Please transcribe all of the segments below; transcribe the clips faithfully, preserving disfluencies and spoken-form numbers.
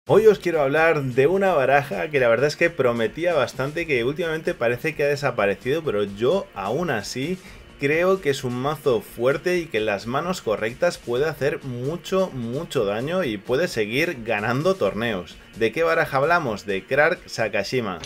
Hoy os quiero hablar de una baraja que la verdad es que prometía bastante, que últimamente parece que ha desaparecido, pero yo aún así creo que es un mazo fuerte y que en las manos correctas puede hacer mucho, mucho daño y puede seguir ganando torneos. ¿De qué baraja hablamos? De Krark Sakashima.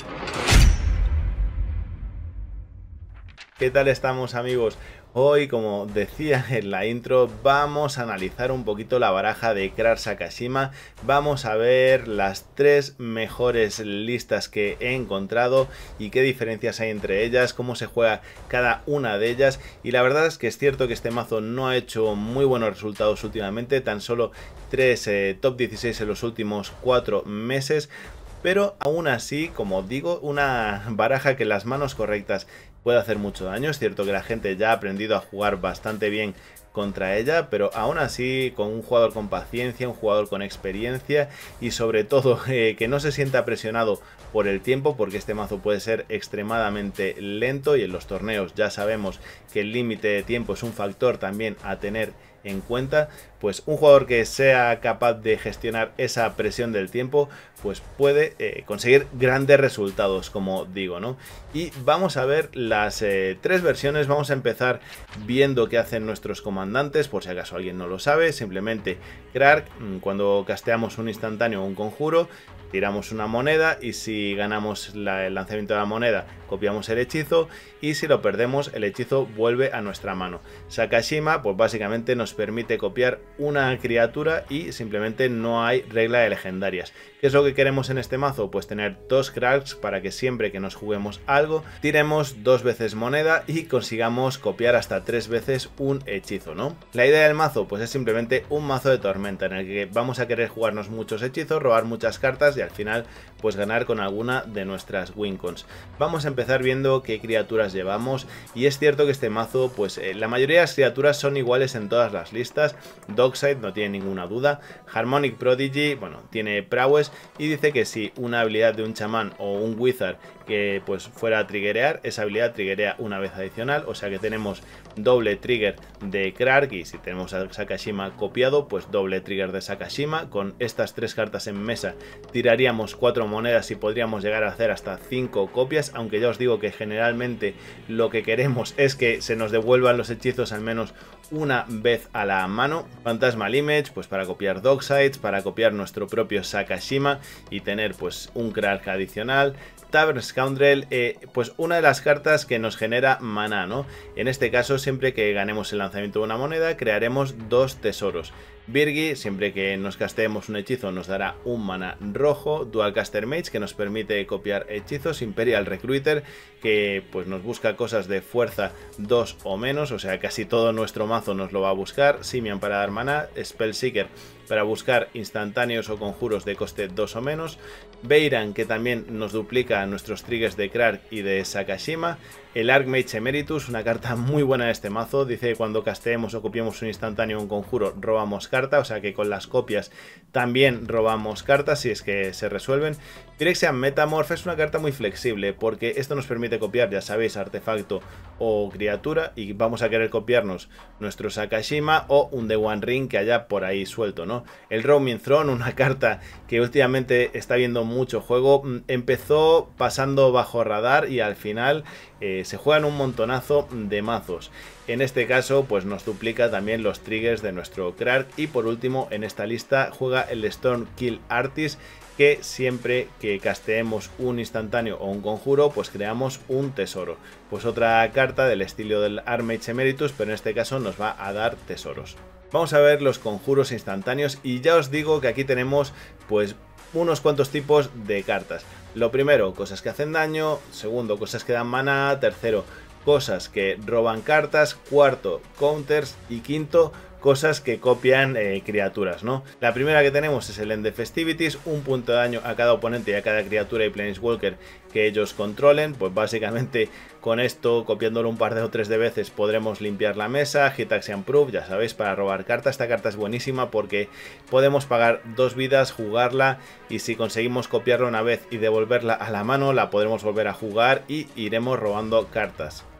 ¿Qué tal estamos, amigos? Hoy, como decía en la intro, vamos a analizar un poquito la baraja de Krark Sakashima. Vamos a ver las tres mejores listas que he encontrado y qué diferencias hay entre ellas, cómo se juega cada una de ellas. Y la verdad es que es cierto que este mazo no ha hecho muy buenos resultados últimamente, tan solo tres eh, top dieciséis en los últimos cuatro meses. Pero aún así, como digo, una baraja que en las manos correctas puede hacer mucho daño. Es cierto que la gente ya ha aprendido a jugar bastante bien contra ella, pero aún así con un jugador con paciencia, un jugador con experiencia y sobre todo eh, que no se sienta presionado por el tiempo, porque este mazo puede ser extremadamente lento y en los torneos ya sabemos que el límite de tiempo es un factor también a tener en cuenta. Pues un jugador que sea capaz de gestionar esa presión del tiempo pues puede eh, conseguir grandes resultados, como digo, ¿no? Y vamos a ver las eh, tres versiones. Vamos a empezar viendo qué hacen nuestros comandantes, por si acaso alguien no lo sabe. Simplemente Krark, cuando casteamos un instantáneo o un conjuro, tiramos una moneda y si ganamos la, el lanzamiento de la moneda copiamos el hechizo, y si lo perdemos el hechizo vuelve a nuestra mano. Sakashima pues básicamente nos permite copiar una criatura y simplemente no hay regla de legendarias. ¿Qué es lo que queremos en este mazo? Pues tener dos Krarks para que siempre que nos juguemos algo tiremos dos veces moneda y consigamos copiar hasta tres veces un hechizo, ¿no? La idea del mazo pues es simplemente un mazo de tormenta en el que vamos a querer jugarnos muchos hechizos, robar muchas cartas y al final pues ganar con alguna de nuestras wincons. Vamos a empezar viendo qué criaturas llevamos, y es cierto que este mazo pues eh, la mayoría de las criaturas son iguales en todas las listas. Dockside no tiene ninguna duda, Harmonic Prodigy, bueno, tiene prowess y dice que si una habilidad de un chamán o un wizard que pues fuera a triggerear, esa habilidad triggerea una vez adicional, o sea que tenemos doble trigger de Krark, y si tenemos a Sakashima copiado pues doble trigger de Sakashima. Con estas tres cartas en mesa tiraríamos cuatro monedas y podríamos llegar a hacer hasta cinco copias, aunque ya os digo que generalmente lo que queremos es que se nos devuelvan los hechizos al menos una vez a la mano. Phantasmal Image pues para copiar Docksides, para copiar nuestro propio Sakashima y tener pues un Krark adicional. Tavern Scoundrel, eh, pues una de las cartas que nos genera maná, ¿no? En este caso, siempre que ganemos el lanzamiento de una moneda, crearemos dos tesoros. Birgi, siempre que nos casteemos un hechizo, nos dará un maná rojo. Dualcaster Mage, que nos permite copiar hechizos. Imperial Recruiter, que pues nos busca cosas de fuerza dos o menos, o sea, casi todo nuestro mazo nos lo va a buscar. Simian para dar maná. Spellseeker para buscar instantáneos o conjuros de coste dos o menos. Beiran, que también nos duplica nuestros triggers de Krark y de Sakashima. El Archmage Emeritus, una carta muy buena de este mazo. Dice que cuando casteemos o copiemos un instantáneo o un conjuro, robamos carta, o sea que con las copias también robamos cartas si es que se resuelven. Phyrexian Metamorph es una carta muy flexible porque esto nos permite copiar, ya sabéis, artefacto o criatura, y vamos a querer copiarnos nuestro Sakashima o un The One Ring que haya por ahí suelto, ¿no? El Roaming Throne, una carta que últimamente está viendo mucho juego, empezó pasando bajo radar y al final eh, se juegan un montonazo de mazos. En este caso pues nos duplica también los triggers de nuestro Krark, y por último en esta lista juega el Stormkill Artist, que siempre que casteemos un instantáneo o un conjuro pues creamos un tesoro. Pues otra carta del estilo del Archmage Emeritus, pero en este caso nos va a dar tesoros. Vamos a ver los conjuros instantáneos, y ya os digo que aquí tenemos pues unos cuantos tipos de cartas. Lo primero, cosas que hacen daño. Segundo, cosas que dan maná. Tercero, cosas que roban cartas. Cuarto, counters. Y quinto, cosas que copian eh, criaturas, ¿no? La primera que tenemos es el End of Festivities, un punto de daño a cada oponente y a cada criatura y Planeswalker que ellos controlen. Pues básicamente con esto, copiándolo un par de o tres de veces, podremos limpiar la mesa. Hitaxian Proof, ya sabéis, para robar carta. Esta carta es buenísima porque podemos pagar dos vidas, jugarla, y si conseguimos copiarla una vez y devolverla a la mano, la podremos volver a jugar y iremos robando cartas.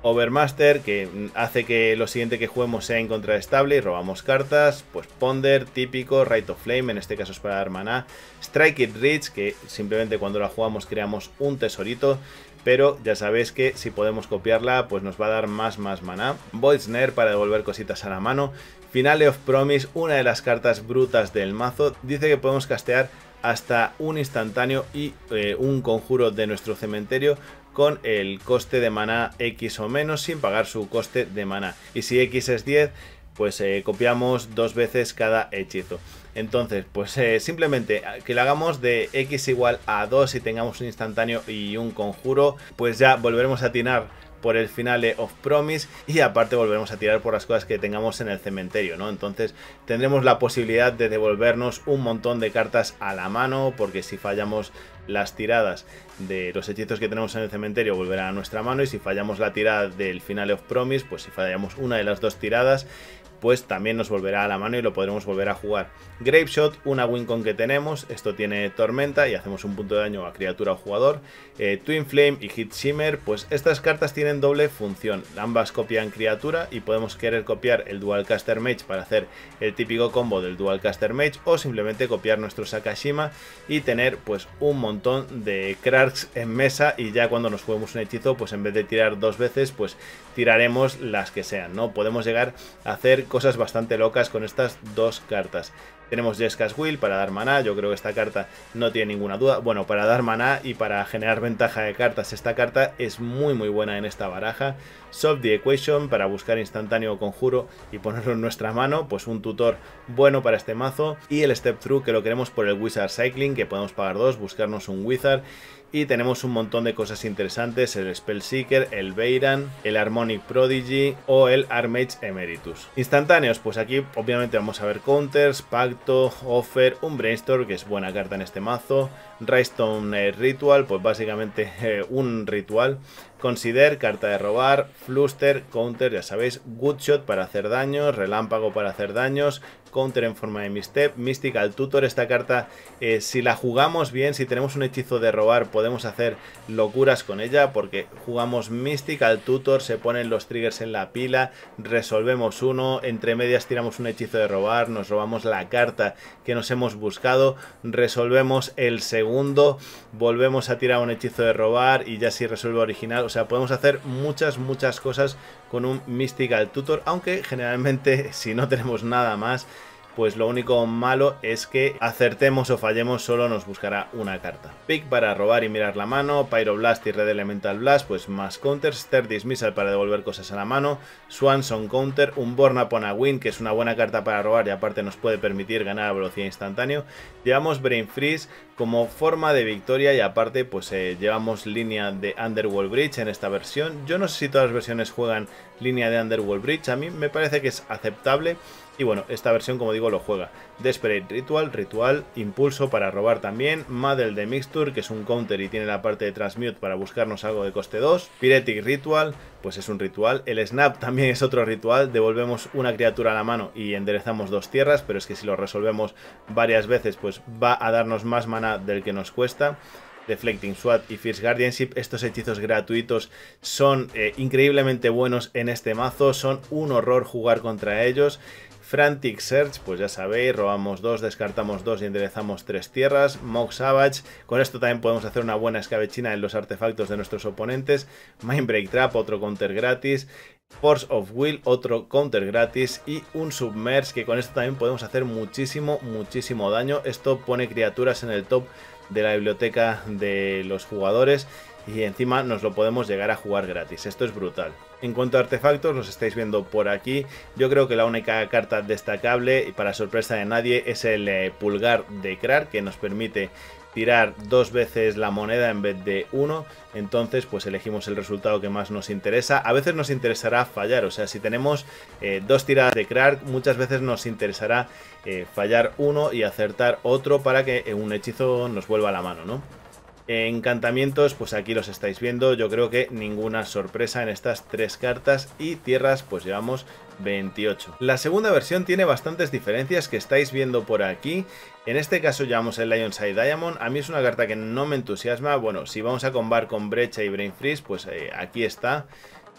Overmaster, que hace que lo siguiente que juguemos sea incontrastable y robamos cartas. Pues Ponder, típico. Rite of Flame, en este caso es para dar maná. Strike It Rich, que simplemente cuando la jugamos creamos un tesorito, pero ya sabéis que si podemos copiarla pues nos va a dar más más maná. Void Snare para devolver cositas a la mano. Finale of Promise, una de las cartas brutas del mazo. Dice que podemos castear hasta un instantáneo y eh, un conjuro de nuestro cementerio con el coste de maná X o menos sin pagar su coste de maná. Y si X es diez, pues eh, copiamos dos veces cada hechizo. Entonces, pues eh, simplemente que lo hagamos de X igual a dos y tengamos un instantáneo y un conjuro, pues ya volveremos a tirar por el Finale of Promise y aparte volveremos a tirar por las cosas que tengamos en el cementerio, ¿no? Entonces tendremos la posibilidad de devolvernos un montón de cartas a la mano, porque si fallamos las tiradas de los hechizos que tenemos en el cementerio volverá a nuestra mano, y si fallamos la tirada del Finale of Promise, pues si fallamos una de las dos tiradas, pues también nos volverá a la mano y lo podremos volver a jugar. Grapeshot, una wincon que tenemos, esto tiene tormenta y hacemos un punto de daño a criatura o jugador. eh, Twin Flame y Hit Shimmer, pues estas cartas tienen doble función, ambas copian criatura y podemos querer copiar el Dual Caster Mage para hacer el típico combo del Dual Caster Mage, o simplemente copiar nuestro Sakashima y tener pues un montón de cracks en mesa, y ya cuando nos juguemos un hechizo, pues en vez de tirar dos veces, pues tiraremos las que sean, ¿no? Podemos llegar a hacer cosas bastante locas con estas dos cartas. Tenemos Jeska's Will para dar maná, yo creo que esta carta no tiene ninguna duda. Bueno, para dar maná y para generar ventaja de cartas, esta carta es muy muy buena en esta baraja. Solve the Equation para buscar instantáneo o conjuro y ponerlo en nuestra mano, pues un tutor bueno para este mazo. Y el Step Through, que lo queremos por el Wizard Cycling, que podemos pagar dos, buscarnos un Wizard. Y tenemos un montón de cosas interesantes, el Spellseeker, el Veiran, el Harmonic Prodigy o el Archmage Emeritus. Instantáneos, pues aquí obviamente vamos a ver counters, Pacto, Offer, un Brainstorm, que es buena carta en este mazo, Raystone eh, Ritual, pues básicamente eh, un ritual, Consider, carta de robar, Fluster, counter, ya sabéis, Goodshot para hacer daños, Relámpago para hacer daños, counter en forma de Misstep, Mystical Tutor, esta carta eh, si la jugamos bien, si tenemos un hechizo de robar, podemos hacer locuras con ella, porque jugamos Mystical Tutor, se ponen los triggers en la pila, resolvemos uno, entre medias tiramos un hechizo de robar, nos robamos la carta que nos hemos buscado, resolvemos el segundo, volvemos a tirar un hechizo de robar y ya si resuelve original. O sea, podemos hacer muchas muchas cosas con un Mystical Tutor, aunque generalmente si no tenemos nada más, pues lo único malo es que acertemos o fallemos, solo nos buscará una carta. Pick para robar y mirar la mano, Pyroblast y Red Elemental Blast, pues más counters, Stir Dismissal para devolver cosas a la mano, Swanson counter, un Born Upon a Wind, que es una buena carta para robar y aparte nos puede permitir ganar a velocidad instantáneo. Llevamos Brain Freeze como forma de victoria y aparte pues eh, llevamos línea de Underworld Bridge en esta versión. Yo no sé si todas las versiones juegan línea de Underworld Bridge, a mí me parece que es aceptable. Y bueno, esta versión, como digo, lo juega. Desperate Ritual, Ritual, Impulso para robar también, Muddle de Mixture, que es un counter y tiene la parte de Transmute para buscarnos algo de coste dos, Pyretic Ritual, pues es un ritual, el Snap también es otro ritual, devolvemos una criatura a la mano y enderezamos dos tierras, pero es que si lo resolvemos varias veces, pues va a darnos más mana del que nos cuesta. Deflecting Swat y Fierce Guardianship, estos hechizos gratuitos son eh, increíblemente buenos en este mazo, son un horror jugar contra ellos. Frantic Search, pues ya sabéis, robamos dos, descartamos dos y enderezamos tres tierras. Mock Savage, con esto también podemos hacer una buena escabechina en los artefactos de nuestros oponentes. Mindbreak Trap, otro counter gratis. Force of Will, otro counter gratis. Y un Submerge, que con esto también podemos hacer muchísimo, muchísimo daño. Esto pone criaturas en el top de la biblioteca de los jugadores y encima nos lo podemos llegar a jugar gratis. Esto es brutal. En cuanto a artefactos, los estáis viendo por aquí. Yo creo que la única carta destacable y para sorpresa de nadie es el eh, pulgar de Krar, que nos permite tirar dos veces la moneda en vez de uno. Entonces pues elegimos el resultado que más nos interesa. A veces nos interesará fallar, o sea, si tenemos eh, dos tiradas de Krar, muchas veces nos interesará eh, fallar uno y acertar otro para que eh, un hechizo nos vuelva a la mano, ¿no? Encantamientos, pues aquí los estáis viendo, yo creo que ninguna sorpresa en estas tres cartas, y tierras pues llevamos veintiocho. La segunda versión tiene bastantes diferencias que estáis viendo por aquí. En este caso llevamos el Lionside Diamond, a mí es una carta que no me entusiasma. Bueno, si vamos a combar con brecha y Brain Freeze, pues eh, aquí está.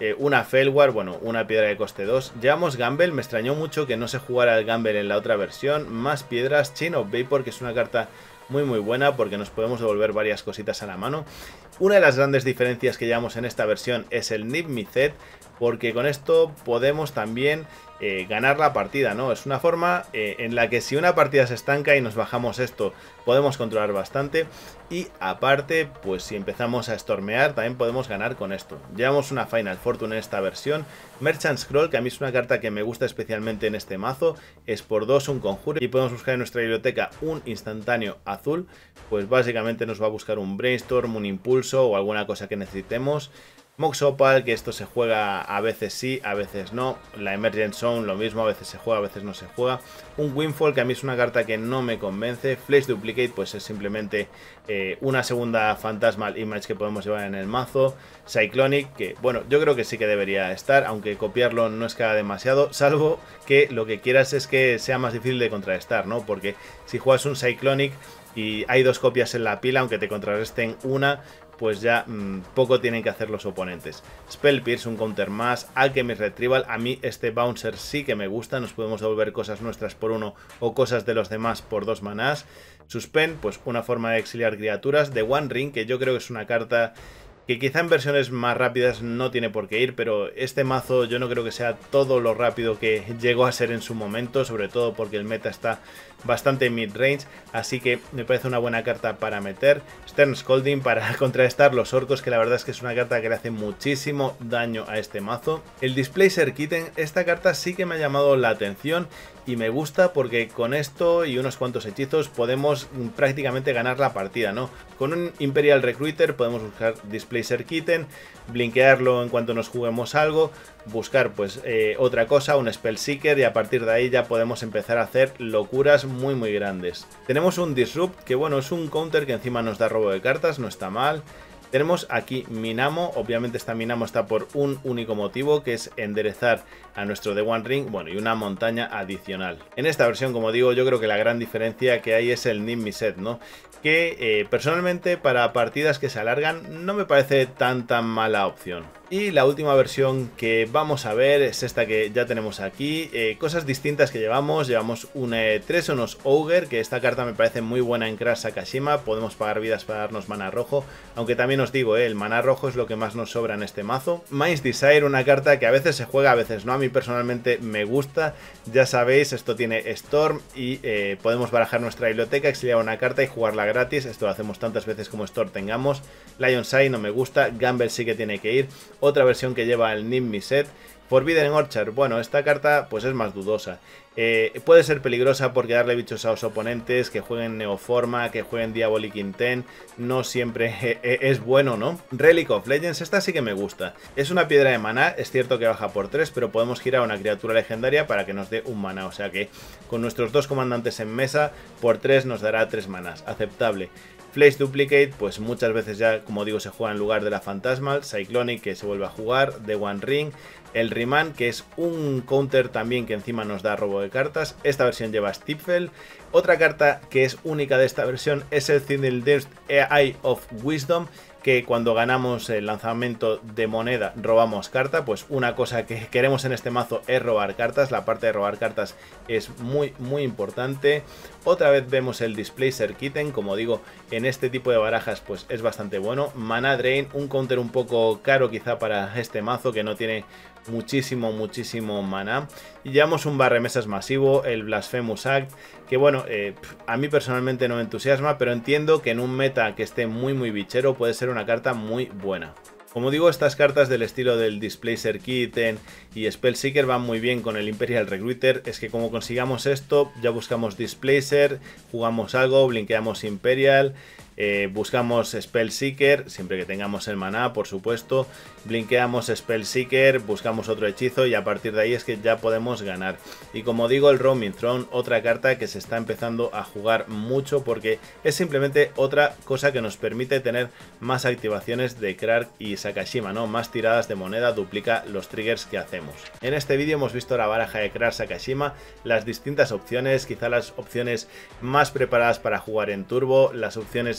eh, una Felwar, bueno, una piedra de coste dos. Llevamos Gamble, me extrañó mucho que no se jugara el Gamble en la otra versión. Más piedras, Chain of Vapor, que es una carta muy muy buena porque nos podemos devolver varias cositas a la mano. Una de las grandes diferencias que llevamos en esta versión es el Nib Mizzet, porque con esto podemos también eh, ganar la partida, ¿no? Es una forma eh, en la que si una partida se estanca y nos bajamos esto, podemos controlar bastante. Y aparte, pues si empezamos a stormear, también podemos ganar con esto. Llevamos una Final Fortune en esta versión. Merchant Scroll, que a mí es una carta que me gusta especialmente en este mazo. Es por dos un conjuro y podemos buscar en nuestra biblioteca un instantáneo azul. Pues básicamente nos va a buscar un Brainstorm, un Impulso o alguna cosa que necesitemos. Mox Opal, que esto se juega a veces sí, a veces no. La Emergent Zone, lo mismo, a veces se juega, a veces no se juega. Un Windfall, que a mí es una carta que no me convence. Flash Duplicate, pues es simplemente eh, una segunda Phantasmal Image que podemos llevar en el mazo. Cyclonic, que bueno, yo creo que sí que debería estar, aunque copiarlo no es que haga demasiado, salvo que lo que quieras es que sea más difícil de contrarrestar, ¿no? Porque si juegas un Cyclonic y hay dos copias en la pila, aunque te contrarresten una, pues ya mmm, poco tienen que hacer los oponentes. Spell Pierce, un counter más. Alchemist Retrieval, a mí este Bouncer sí que me gusta, nos podemos devolver cosas nuestras por uno o cosas de los demás por dos manás. Suspend, pues una forma de exiliar criaturas. The One Ring, que yo creo que es una carta que quizá en versiones más rápidas no tiene por qué ir, pero este mazo yo no creo que sea todo lo rápido que llegó a ser en su momento, sobre todo porque el meta está bastante mid-range, así que me parece una buena carta para meter. Stern Scolding para contrarrestar los orcos, que la verdad es que es una carta que le hace muchísimo daño a este mazo. El Displacer Kitten, esta carta sí que me ha llamado la atención y me gusta porque con esto y unos cuantos hechizos podemos prácticamente ganar la partida, ¿no? Con un Imperial Recruiter podemos buscar Displacer Kitten, blinkearlo en cuanto nos juguemos algo, buscar pues eh, otra cosa, un Spell Seeker, y a partir de ahí ya podemos empezar a hacer locuras muy muy grandes. Tenemos un Disrupt, que bueno, es un counter que encima nos da robo de cartas, no está mal. Tenemos aquí Minamo, obviamente esta Minamo está por un único motivo, que es enderezar a nuestro The One Ring, bueno, y una montaña adicional. En esta versión, como digo, yo creo que la gran diferencia que hay es el Nib Mizzet, ¿no? Que eh, personalmente para partidas que se alargan no me parece tan tan mala opción. Y la última versión que vamos a ver es esta que ya tenemos aquí. Eh, cosas distintas que llevamos. Llevamos un eh, tres unos Ogre, que esta carta me parece muy buena en Crash Sakashima. Podemos pagar vidas para darnos mana rojo. Aunque también os digo, eh, el mana rojo es lo que más nos sobra en este mazo. Mind's Desire, una carta que a veces se juega, a veces no. A mí personalmente me gusta. Ya sabéis, esto tiene Storm y eh, podemos barajar nuestra biblioteca, exiliar una carta y jugarla gratis. Esto lo hacemos tantas veces como Storm tengamos. Lion's Eye no me gusta. Gamble sí que tiene que ir. Otra versión que lleva el Nib Mizzet. Forbidden Orchard, bueno, esta carta pues es más dudosa. Eh, puede ser peligrosa porque darle bichos a los oponentes, que jueguen Neoforma, que jueguen Diabolic Intent, no siempre es bueno, ¿no? Relic of Legends, esta sí que me gusta. Es una piedra de maná, es cierto que baja por tres, pero podemos girar una criatura legendaria para que nos dé un maná, o sea que con nuestros dos comandantes en mesa, por tres nos dará tres manás, aceptable. Flash Duplicate, pues muchas veces ya, como digo, se juega en lugar de la Phantasmal. Cyclonic, que se vuelve a jugar. The One Ring. El Riemann, que es un counter también que encima nos da robo de cartas. Esta versión lleva Stifle. Otra carta que es única de esta versión es el Thinildurst Eye of Wisdom, que cuando ganamos el lanzamiento de moneda robamos carta. Pues una cosa que queremos en este mazo es robar cartas. La parte de robar cartas es muy muy importante. Otra vez vemos el Displacer Kitten, como digo, en este tipo de barajas pues es bastante bueno. Mana Drain, un counter un poco caro quizá para este mazo que no tiene muchísimo muchísimo mana. Y llevamos un barremesas masivo, el Blasphemous Act, que bueno, eh, a mí personalmente no me entusiasma, pero entiendo que en un meta que esté muy muy bichero puede ser una carta muy buena. Como digo, estas cartas del estilo del Displacer Kitten y Spellseeker van muy bien con el Imperial Recruiter. Es que como consigamos esto, ya buscamos Displacer, jugamos algo, blinkeamos Imperial, eh, buscamos Spellseeker, siempre que tengamos el maná, por supuesto, blinkeamos Spellseeker, buscamos otro hechizo y a partir de ahí es que ya podemos ganar. Y como digo, el Roaming Throne, otra carta que se está empezando a jugar mucho porque es simplemente otra cosa que nos permite tener más activaciones de Krark y Sakashima, ¿no? Más tiradas de moneda, duplica los triggers que hacemos. En este vídeo hemos visto la baraja de Krark Sakashima, las distintas opciones, quizá las opciones más preparadas para jugar en turbo, las opciones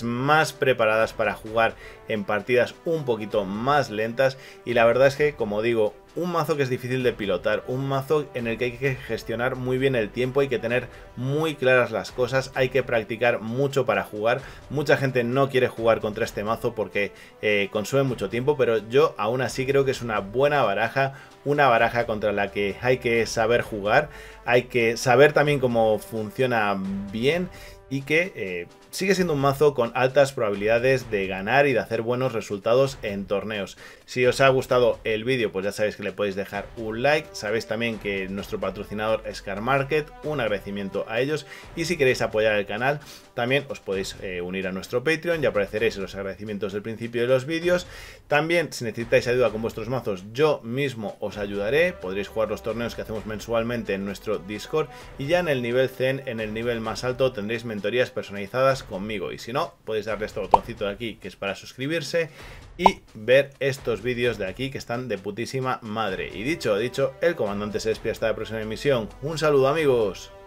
unidades más preparadas para jugar en partidas un poquito más lentas, y la verdad es que, como digo, un mazo que es difícil de pilotar, un mazo en el que hay que gestionar muy bien el tiempo, hay que tener muy claras las cosas, hay que practicar mucho para jugar. Mucha gente no quiere jugar contra este mazo porque eh, consume mucho tiempo, pero yo aún así creo que es una buena baraja, una baraja contra la que hay que saber jugar, hay que saber también cómo funciona bien, y que eh, sigue siendo un mazo con altas probabilidades de ganar y de hacer buenos resultados en torneos. Si os ha gustado el vídeo, pues ya sabéis que le podéis dejar un like. Sabéis también que nuestro patrocinador es Carmarket, un agradecimiento a ellos, y si queréis apoyar el canal también os podéis eh, unir a nuestro Patreon y apareceréis en los agradecimientos del principio de los vídeos. También, si necesitáis ayuda con vuestros mazos, yo mismo os ayudaré. Podréis jugar los torneos que hacemos mensualmente en nuestro Discord, y ya en el nivel Zen, en el nivel más alto, tendréis mentorías personalizadas conmigo. Y si no, podéis darle este botoncito de aquí que es para suscribirse y ver estos vídeos de aquí que están de putísima madre. Y dicho, dicho, el comandante se despide hasta la próxima emisión. Un saludo, amigos.